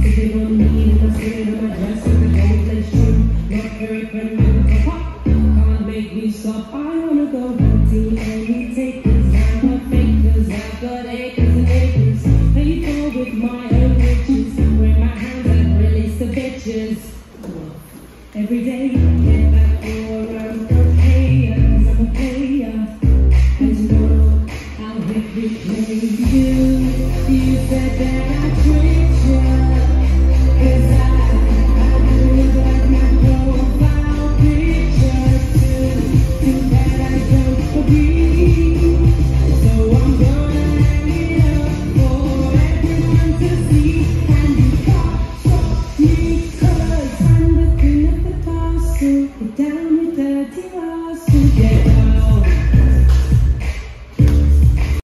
Sitting on me and I'm sitting on my dress in the gold lace trim. Not very friendly, pop, can't make me stop. I wanna go hunting and we take this. I'm not fake, cause I've got acres and acres. Paid for with my own riches. Where my hands and release the bitches. Every day I get back for a player, cause I'm a player. And you know I'll hit replay you. You said that I tricked you, cause I look like my profile picture too bad I don't agree. So I'm gonna hang it up for everyone to see. And you can't stop me, cause I'm the queen of the castle, down with dirty eyes.